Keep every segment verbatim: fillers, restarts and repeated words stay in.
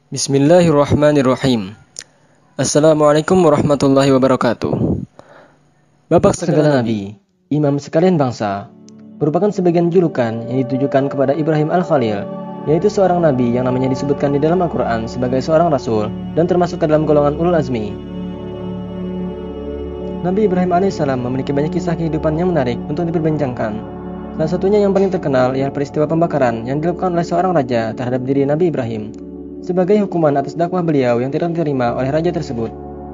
Bismillahirrahmanirrahim. Assalamualaikum warahmatullahi wabarakatuh. Bapak segala nabi, imam sekalian bangsa, merupakan sebagian julukan yang ditujukan kepada Ibrahim Al-Khalil, yaitu seorang nabi yang namanya disebutkan di dalam Al-Quran sebagai seorang rasul dan termasuk ke dalam golongan ulul azmi. Nabi Ibrahim alaihissalam memiliki banyak kisah kehidupan yang menarik untuk diperbincangkan. Salah satunya yang paling terkenal ialah peristiwa pembakaran yang dilakukan oleh seorang raja terhadap diri Nabi Ibrahim sebagai hukuman atas dakwah beliau yang tidak diterima oleh raja tersebut.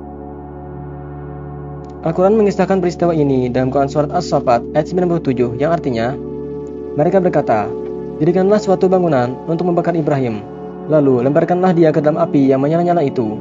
Al-Quran mengisahkan peristiwa ini dalam Quran Surat As-Saffat ayat sembilan puluh tujuh yang artinya, mereka berkata, "Dirikanlah suatu bangunan untuk membakar Ibrahim, lalu lemparkanlah dia ke dalam api yang menyala-nyala itu."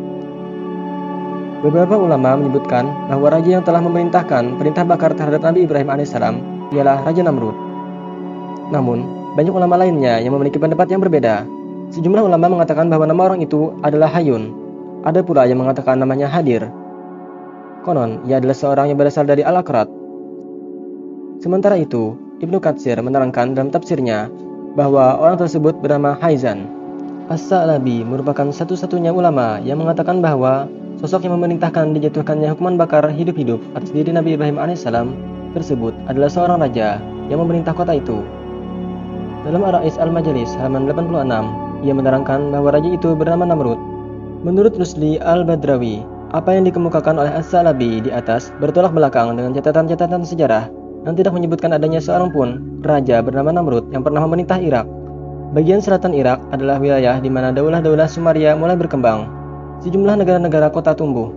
Beberapa ulama menyebutkan bahwa raja yang telah memerintahkan perintah bakar terhadap Nabi Ibrahim alaihissalam ialah Raja Namrud. Namun, banyak ulama lainnya yang memiliki pendapat yang berbeda. Sejumlah ulama mengatakan bahwa nama orang itu adalah Hayun. Ada pula yang mengatakan namanya Hadir. Konon, ia adalah seorang yang berasal dari Al-Akrat. Sementara itu, Ibnu Katsir menerangkan dalam tafsirnya bahwa orang tersebut bernama Haizan. As-Sa'labi merupakan satu-satunya ulama yang mengatakan bahwa sosok yang memerintahkan dijatuhkannya hukuman bakar hidup-hidup atas diri Nabi Ibrahim alaihissalam tersebut adalah seorang raja yang memerintah kota itu. Dalam Ar-Rais Al-Majalis halaman delapan puluh enam, ia menerangkan bahwa raja itu bernama Namrud. Menurut Rusli Al-Badrawi, apa yang dikemukakan oleh As-Sa'labi di atas bertolak belakang dengan catatan-catatan sejarah yang tidak menyebutkan adanya seorang pun raja bernama Namrud yang pernah memerintah Irak. Bagian selatan Irak adalah wilayah di mana daulah-daulah Sumaria mulai berkembang. Sejumlah negara-negara kota tumbuh.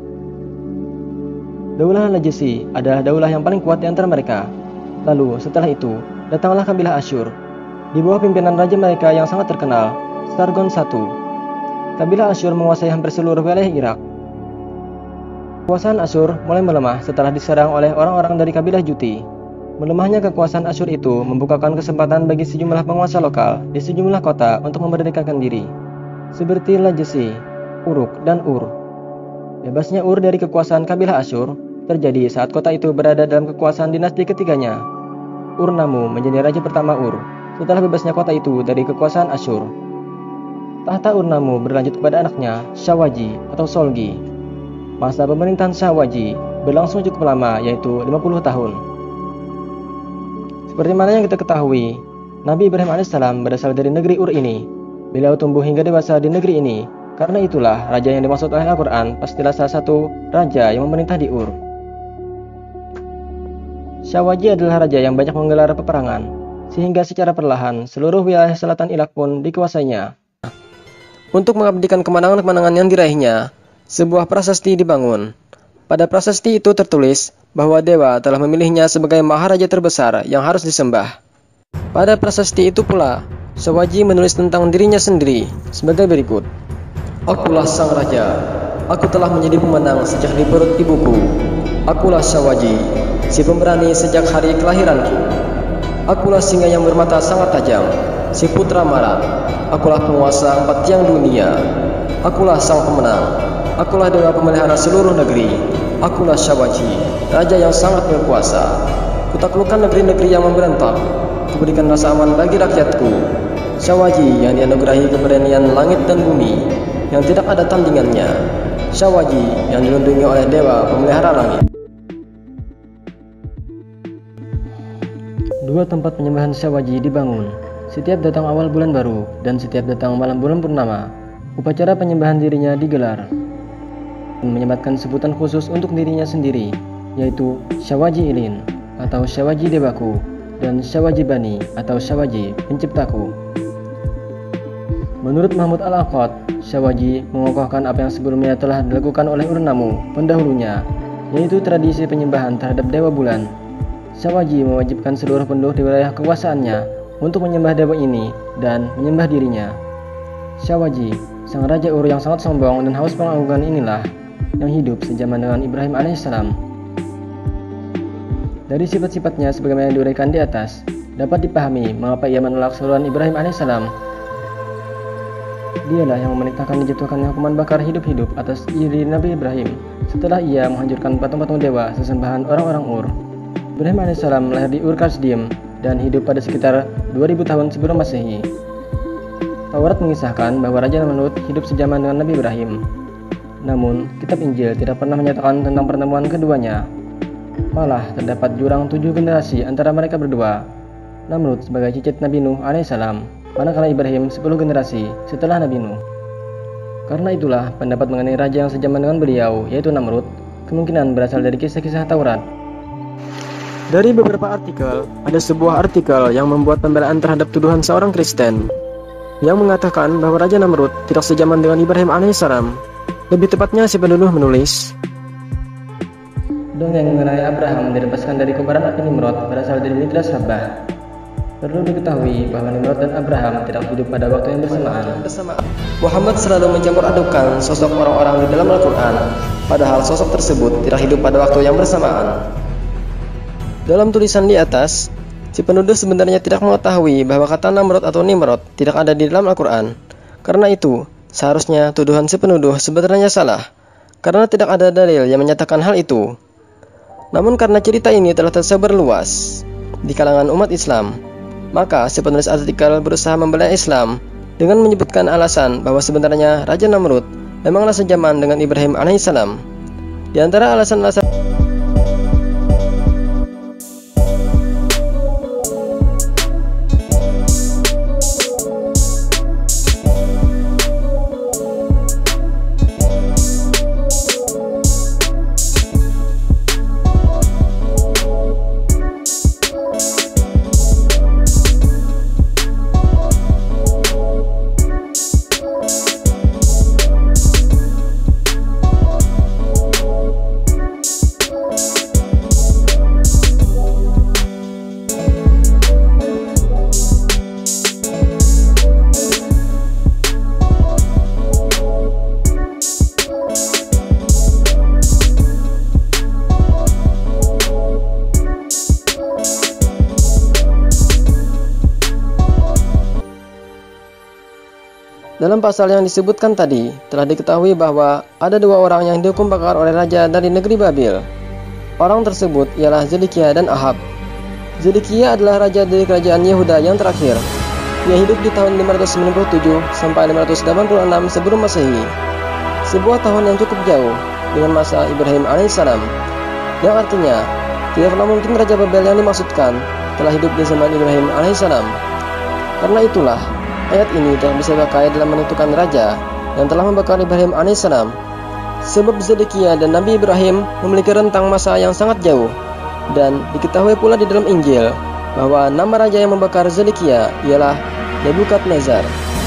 Daulah Najasi adalah daulah yang paling kuat di antara mereka. Lalu setelah itu, datanglah kabilah Asyur. Di bawah pimpinan raja mereka yang sangat terkenal, Sargon I. Kabilah Asyur menguasai hampir seluruh wilayah Irak. Kekuasaan Asyur mulai melemah setelah diserang oleh orang-orang dari kabilah Juti. Melemahnya kekuasaan Asyur itu membukakan kesempatan bagi sejumlah penguasa lokal di sejumlah kota untuk memerdekakan diri, seperti Najasi, Uruk, dan Ur. Bebasnya Ur dari kekuasaan kabilah Asyur terjadi saat kota itu berada dalam kekuasaan dinasti ketiganya. Ur-Nammu menjadi raja pertama Ur setelah bebasnya kota itu dari kekuasaan Asyur. Tahta Ur-Nammu berlanjut kepada anaknya Syawaji atau Solgi. Masa pemerintahan Syawaji berlangsung cukup lama, yaitu lima puluh tahun. Seperti mana yang kita ketahui, Nabi Ibrahim alaihissalam berasal dari negeri Ur ini. Beliau tumbuh hingga dewasa di negeri ini. Karena itulah raja yang dimaksud oleh Al-Quran pastilah salah satu raja yang memerintah di Ur. Syawaji adalah raja yang banyak menggelar peperangan, sehingga secara perlahan seluruh wilayah selatan Irak pun dikuasainya. Untuk mengabdikan kemenangan-kemenangan yang diraihnya, sebuah prasasti dibangun. Pada prasasti itu tertulis bahwa dewa telah memilihnya sebagai maharaja terbesar yang harus disembah. Pada prasasti itu pula, Syawaji menulis tentang dirinya sendiri sebagai berikut. "Akulah sang raja, aku telah menjadi pemenang sejak di perut ibuku. Akulah Syawaji, si pemberani sejak hari kelahiranku. Akulah singa yang bermata sangat tajam, si putra Marat. Akulah penguasa empat tiang dunia. Akulah sang pemenang. Akulah dewa pemelihara seluruh negeri. Akulah Syawaji, raja yang sangat berkuasa. Kutaklukkan negeri-negeri yang memberontak. Kuberikan rasa aman bagi rakyatku. Syawaji yang dianugerahi keberanian langit dan bumi, yang tidak ada tandingannya. Syawaji yang dilindungi oleh dewa pemelihara langit." Dua tempat penyembahan Syawaji dibangun. Setiap datang awal bulan baru dan setiap datang malam bulan purnama, upacara penyembahan dirinya digelar. Dan menyematkan sebutan khusus untuk dirinya sendiri, yaitu Syawaji Ilin atau Syawaji Dewaku dan Syawaji Bani atau Syawaji Penciptaku. Menurut Mahmud Al-Aqad, Syawaji mengokohkan apa yang sebelumnya telah dilakukan oleh Ur-Nammu pendahulunya, yaitu tradisi penyembahan terhadap dewa bulan. Syawaji mewajibkan seluruh penduduk di wilayah kekuasaannya untuk menyembah dewa ini dan menyembah dirinya. Syawaji, sang raja Ur yang sangat sombong dan haus pengagungan inilah yang hidup sejaman dengan Ibrahim alaihissalam. Dari sifat-sifatnya sebagaimana diuraikan di atas, dapat dipahami mengapa ia menolak seruan Ibrahim alaihissalam. Dialah yang memerintahkan dijatuhkan hukuman bakar hidup-hidup atas diri Nabi Ibrahim setelah ia menghancurkan patung-patung dewa sesembahan orang-orang Ur. Ibrahim alaihissalam lahir di Ur Kasdim dan hidup pada sekitar dua ribu tahun sebelum Masehi. Taurat mengisahkan bahwa Raja Namrud hidup sejaman dengan Nabi Ibrahim. Namun, kitab Injil tidak pernah menyatakan tentang pertemuan keduanya. Malah terdapat jurang tujuh generasi antara mereka berdua. Namrud sebagai cicit Nabi Nuh alaihissalam, manakala Ibrahim sepuluh generasi setelah Nabi Nuh. Karena itulah pendapat mengenai raja yang sejaman dengan beliau, yaitu Namrud, kemungkinan berasal dari kisah-kisah Taurat. Dari beberapa artikel, ada sebuah artikel yang membuat pembelaan terhadap tuduhan seorang Kristen yang mengatakan bahwa Raja Namrud tidak sejaman dengan Ibrahim alaihissalam. Lebih tepatnya si penulis menulis, dongeng mengenai Abraham dilepaskan dari kobaran api Nimrod berasal dari Midrash Rabbah. Perlu diketahui bahwa Nimrod dan Abraham tidak hidup pada waktu yang bersamaan. Muhammad selalu mencampur adukan sosok orang-orang di dalam Al-Quran, padahal sosok tersebut tidak hidup pada waktu yang bersamaan. Dalam tulisan di atas, si penulis sebenarnya tidak mengetahui bahwa kata Namrud atau Nimrod tidak ada di dalam Al-Quran. Karena itu, seharusnya tuduhan si penuduh sebenarnya salah, karena tidak ada dalil yang menyatakan hal itu. Namun karena cerita ini telah tersebar luas di kalangan umat Islam, maka si penulis artikel berusaha membela Islam dengan menyebutkan alasan bahwa sebenarnya Raja Namrud memanglah sejaman dengan Ibrahim alaihissalam. Di antara alasan-alasan dalam pasal yang disebutkan tadi, telah diketahui bahwa ada dua orang yang dihukum bakar oleh raja dari negeri Babil. Orang tersebut ialah Zedekiah dan Ahab. Zedekiah adalah raja dari kerajaan Yehuda yang terakhir. Ia hidup di tahun lima ratus sembilan puluh tujuh sampai lima ratus delapan puluh enam sebelum Masehi. Sebuah tahun yang cukup jauh dengan masa Ibrahim alaihissalam. Yang artinya, tidaklah mungkin Raja Babel yang dimaksudkan telah hidup di zaman Ibrahim alaihissalam. Karena itulah, ayat ini tidak bisa dipakai dalam menentukan raja yang telah membakar Ibrahim alaihissalam. Sebab Zedekiah dan Nabi Ibrahim memiliki rentang masa yang sangat jauh. Dan diketahui pula di dalam Injil bahwa nama raja yang membakar Zedekiah ialah Nebukadnezar.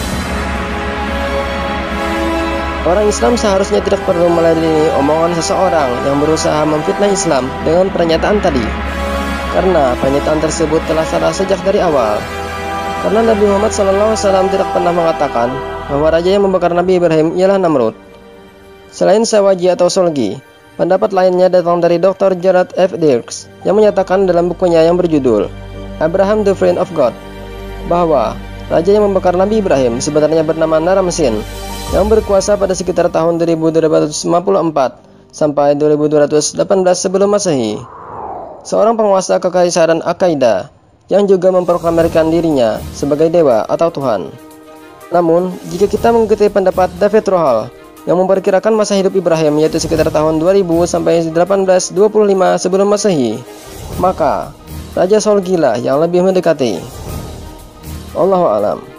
Orang Islam seharusnya tidak perlu meladeni omongan seseorang yang berusaha memfitnah Islam dengan pernyataan tadi, karena pernyataan tersebut telah salah sejak dari awal. Karena Nabi Muhammad shallallahu alaihi wasallam tidak pernah mengatakan bahwa raja yang membakar Nabi Ibrahim ialah Namrud. Selain Sawaji atau Solgi, pendapat lainnya datang dari doktor Gerard F. Dirks yang menyatakan dalam bukunya yang berjudul Abraham the Friend of God bahwa raja yang membakar Nabi Ibrahim sebenarnya bernama Naram-Sin yang berkuasa pada sekitar tahun dua ribu delapan ratus lima puluh empat sampai dua ribu dua ratus delapan belas sebelum Masehi. Seorang penguasa kekaisaran Akkaida yang juga memproklamirkan dirinya sebagai dewa atau Tuhan. Namun, jika kita mengikuti pendapat David Rohal yang memperkirakan masa hidup Ibrahim yaitu sekitar tahun dua ribu sampai delapan belas dua puluh lima sebelum Masehi, maka Raja Solgilah yang lebih mendekati. Allahu a'lam.